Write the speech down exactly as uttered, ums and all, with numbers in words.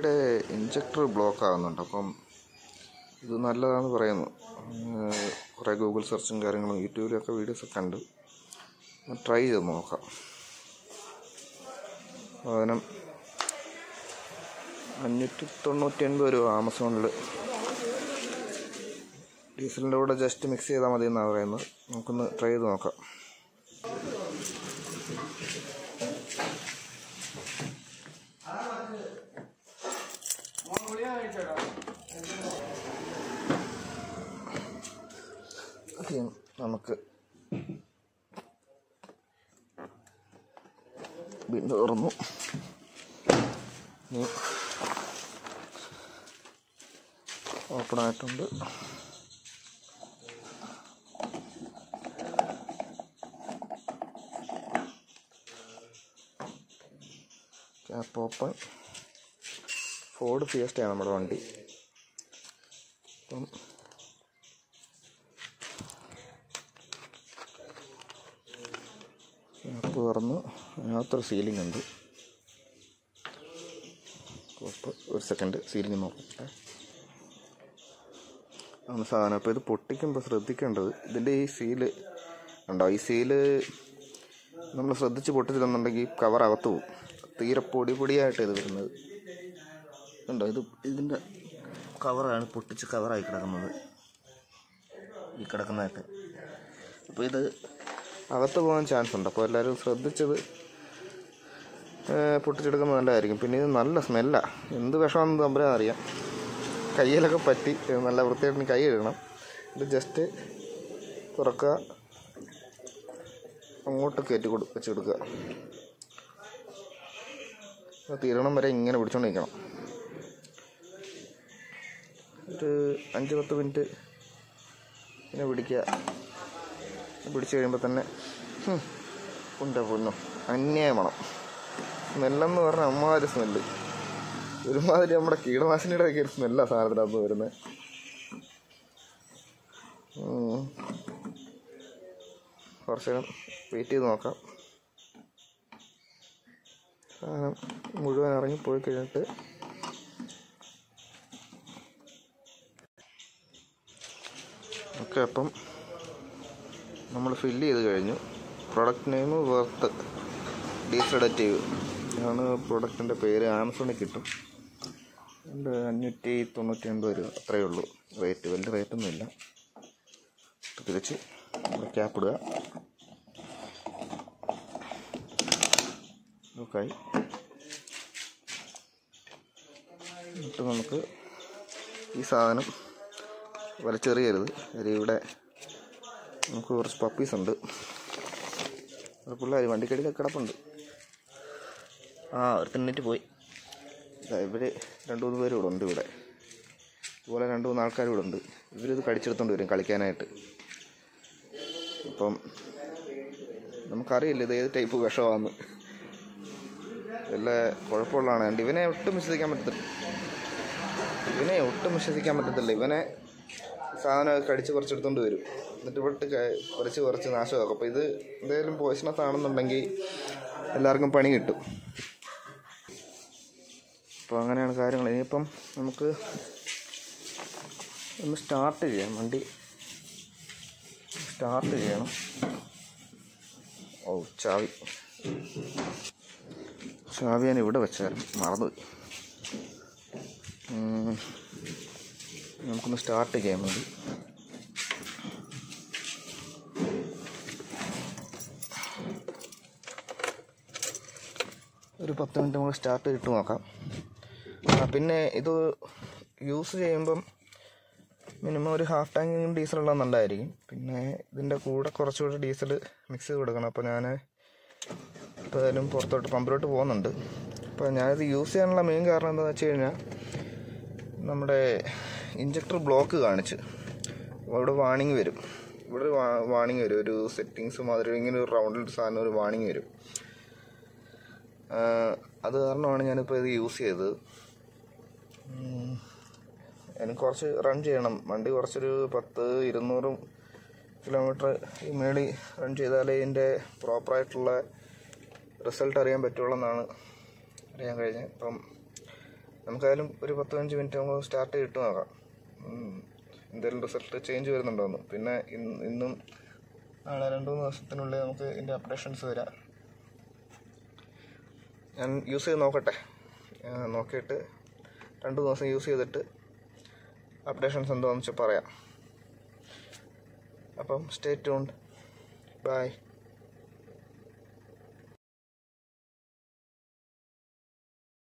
ഇവിടെ injector block ആകുന്നുണ്ട്. അപ്പം ഇത് നല്ലതാണെന്ന് പറയുന്നു. കുറേ ഗൂഗിൾ സെർച്ചും കാര്യങ്ങളും യൂട്യൂബിലൊക്കെ വീഡിയോസൊക്കെ കണ്ട് ട്രൈ ചെയ്ത് നോക്കാം. സാധനം അഞ്ഞൂറ്റി തൊണ്ണൂറ്റി ഒൻപത് രൂപ ആമസോണിൽ. ഡീസലിൻ്റെ കൂടെ ജസ്റ്റ് മിക്സ് ചെയ്താൽ മതി എന്നാണ് പറയുന്നത്. നമുക്കൊന്ന് ട്രൈ ചെയ്ത് നോക്കാം. നമുക്ക് വീണ്ടും തുറന്നു. ഓപ്പൺ ആയിട്ടുണ്ട്. Cap open. ഫോർഡ് ഫിയസ്റ്റയാണ് നമ്മുടെ വണ്ടി. അപ്പം ക്യാപ്പ് തുറന്ന് അതിനകത്തൊരു സീലിംഗ് ഉണ്ട്. ഒരു സെക്കൻഡ് സീലിംഗ് നോക്കട്ടെ. ആണ് സാധനം. അപ്പോൾ ഇത് പൊട്ടിക്കുമ്പോൾ ശ്രദ്ധിക്കേണ്ടത് ഇതിൻ്റെ ഈ സീല് ഉണ്ടോ, ഈ സീല് നമ്മൾ ശ്രദ്ധിച്ച് പൊട്ടിച്ചില്ലെന്നുണ്ടെങ്കിൽ കവർ അകത്ത് പോകും. തീരെ പൊടി പൊടിയായിട്ട് ഇത് വരുന്നത് ഉണ്ടോ. ഇത് ഇതിൻ്റെ കവറാണ് പൊട്ടിച്ച് കവറായി കിടക്കുന്നത്, ഈ കിടക്കുന്നതൊക്കെ. അപ്പോൾ ഇത് അകത്ത് പോകാൻ ചാൻസ് ഉണ്ട്. അപ്പോൾ എല്ലാവരും ശ്രദ്ധിച്ചത് പൊട്ടിച്ചെടുക്കുന്നത് നല്ലതായിരിക്കും. പിന്നെ ഇത് നല്ല സ്മെല്ലാണ്. എന്ത് വിഷമാണെന്ന് തമ്പരാൻ അറിയാം. കയ്യിലൊക്കെ പറ്റി നല്ല വൃത്തിയായിട്ട് കൈ ഇടണം. ഇത് ജസ്റ്റ് തുറക്കുക, അങ്ങോട്ട് കയറ്റി കൊടു വെച്ച് കൊടുക്കുക. തീരണം വരെ ഇങ്ങനെ പിടിച്ചോണ്ടിരിക്കണം. ഒരു അഞ്ച് പത്ത് മിനിറ്റ് ഇങ്ങനെ പിടിക്കുക. പിടിച്ചു കഴിയുമ്പോൾ തന്നെ ഉണ്ടോ പൊന്നോ അന്യായ മണം. സ്മെല്ലെന്ന് പറഞ്ഞാൽ അമ്മാതിരി സ്മെല്ല്. ഒരുമാതിരി നമ്മുടെ കീടനാശിനിയുടെ ഒക്കെ ഒരു സ്മെല്ലാ സാധനത്തിനകത്ത് വരുന്നത്. കുറച്ച് നേരം വെയിറ്റ് ചെയ്ത് നോക്കാം. സാധനം മുഴുവൻ ഇറങ്ങിപ്പോയി കഴിഞ്ഞിട്ട് ഓക്കെ. അപ്പം നമ്മൾ ഫില്ല് ചെയ്ത് കഴിഞ്ഞു. Product name worth diesel additive ആണ് പ്രൊഡക്റ്റിൻ്റെ പേര്. ആമസോണിൽ കിട്ടും. രണ്ട് അഞ്ഞൂറ്റി തൊണ്ണൂറ്റി ഒൻപത് രൂപ അത്രയേ ഉള്ളൂ റേറ്റ്. വലിയ റേറ്റൊന്നുമില്ല. തിരിച്ച് ക്യാപ്പ് ഇടുക. ഓക്കെ. എന്നിട്ട് നമുക്ക് ഈ സാധനം വലിച്ചെറിയരുത്. ഇവിടെ നമുക്ക് കുറച്ച് പപ്പീസ് ഉണ്ട്. അത് പിള്ളേർ വണ്ടിക്കടിയിലൊക്കെ കിടപ്പുണ്ട്. ആ ഒരു തിന്നിട്ട് പോയി. ഇവർ രണ്ട് മൂന്ന് പേരും ഇവിടെ ഉണ്ട്. ഇവിടെ ഇതുപോലെ രണ്ട് മൂന്ന് ആൾക്കാർ ഇവിടെ ഉണ്ട്. ഇവരിത് കടിച്ചെടുത്തോണ്ട് വരും കളിക്കാനായിട്ട്. അപ്പം നമുക്കറിയില്ല ഇത് ഏത് ടൈപ്പ് വിഷമാണെന്ന്. വല്ല കുഴപ്പമുള്ളതാണ്. കണ്ട് ഇവനെ ഒട്ടും വിശ്വസിക്കാൻ പറ്റത്തില്ല. ഇവനെ ഒട്ടും വിശ്വസിക്കാൻ പറ്റത്തില്ല. ഇവനെ സാധനം കടിച്ച് കുറച്ചെടുത്തോണ്ട് വരും. എന്നിട്ട് ഇവിടെ കുറച്ച് കുറച്ച് നാശമാക്കും. അപ്പോൾ ഇത് എന്തെങ്കിലും പോയിസണസ് ആണെന്നുണ്ടെങ്കിൽ എല്ലാവർക്കും പണി കിട്ടും. അപ്പോൾ അങ്ങനെയാണ് കാര്യങ്ങൾ. ഇനിയിപ്പം നമുക്ക് ഒന്ന് സ്റ്റാർട്ട് ചെയ്യാം. വണ്ടി സ്റ്റാർട്ട് ചെയ്യണം. ഓ ചാവി ചാവി ഞാൻ ഇവിടെ വെച്ചായിരുന്നു, മറന്നുപോയി. നമുക്കൊന്ന് സ്റ്റാർട്ട് ചെയ്യാൻ വേണ്ടി ഒരു പത്ത് മിനിറ്റ് നമുക്ക് സ്റ്റാർട്ട് ചെയ്തിട്ട് നോക്കാം. പിന്നെ ഇത് യൂസ് ചെയ്യുമ്പം മിനിമം ഒരു ഹാഫ് ടാങ്ക് ഡീസലുള്ള നല്ലതായിരിക്കും. പിന്നെ ഇതിൻ്റെ കൂടെ കുറച്ചുകൂടി ഡീസൽ മിക്സ് ചെയ്ത് കൊടുക്കണം. അപ്പോൾ ഞാൻ ഇപ്പോൾ ഏതായാലും പുറത്തോട്ട് പമ്പിലോട്ട് പോകുന്നുണ്ട്. അപ്പോൾ ഞാനിത് യൂസ് ചെയ്യാനുള്ള മെയിൻ കാരണം എന്താണെന്ന് വെച്ച് കഴിഞ്ഞാൽ നമ്മുടെ ഇഞ്ചക്ടർ ബ്ലോക്ക് കാണിച്ച് അവിടെ വാണിംഗ് വരും. ഇവിടെ ഒരു വാണിംഗ് വരും. ഒരു സെറ്റിങ്സ് മാതിരി ഇങ്ങനെ ഒരു റൗണ്ടിൽ സാധനം ഒരു വാണിംഗ് വരും. അത് കാരണമാണ് ഞാനിപ്പോൾ ഇത് യൂസ് ചെയ്തത്. എനിക്ക് കുറച്ച് റൺ ചെയ്യണം. വണ്ടി കുറച്ചൊരു പത്ത് ഇരുന്നൂറ് കിലോമീറ്റർ ഈ മേളിൽ റൺ ചെയ്താലേ ഇതിൻ്റെ പ്രോപ്പറായിട്ടുള്ള റിസൾട്ട് അറിയാൻ പറ്റുള്ളൂ എന്നാണ് അറിയാൻ കഴിഞ്ഞത്. അപ്പം നമുക്കായാലും ഒരു പത്ത് പതിനഞ്ച് മിനിറ്റ് നമുക്ക് സ്റ്റാർട്ട് ചെയ്തിട്ട് നോക്കാം എന്തെങ്കിലും റിസൾട്ട് ചേഞ്ച് വരുന്നുണ്ടോയെന്ന്. പിന്നെ ഇന്ന് ഇന്നും നാളെ രണ്ട് മൂന്ന് ദിവസത്തിനുള്ളിൽ നമുക്ക് ഇതിൻ്റെ അപ്ഡേഷൻസ് വരാം. ഞാൻ യൂസ് ചെയ്ത് നോക്കട്ടെ, നോക്കിയിട്ട് രണ്ട് ദിവസം യൂസ് ചെയ്തിട്ട് അപ്ഡേഷൻസ് എന്താണെന്ന് വെച്ചാൽ പറയാം. അപ്പം സ്റ്റേ ട്യൂൺഡ്. ബൈ.